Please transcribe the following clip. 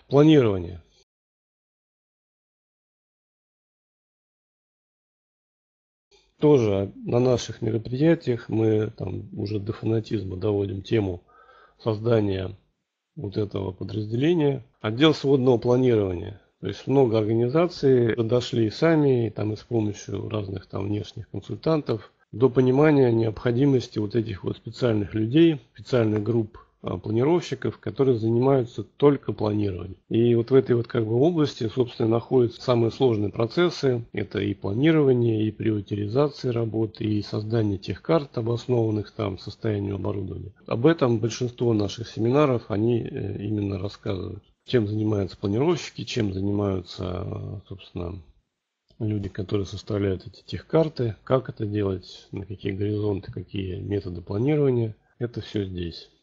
Планирование. Тоже на наших мероприятиях мы там уже до фанатизма доводим тему создания вот этого подразделения. Отдел сводного планирования. То есть много организаций дошли сами, там и с помощью разных там внешних консультантов, до понимания необходимости вот этих вот специальных людей, специальных групп планировщиков, которые занимаются только планированием. И вот в этой вот как бы области, собственно, находятся самые сложные процессы. Это и планирование, и приоритизация работы, и создание тех карт, обоснованных там состоянию оборудования. Об этом большинство наших семинаров, они именно рассказывают. Чем занимаются планировщики, чем занимаются, собственно, люди, которые составляют эти техкарты, как это делать, на какие горизонты, какие методы планирования. Это все здесь.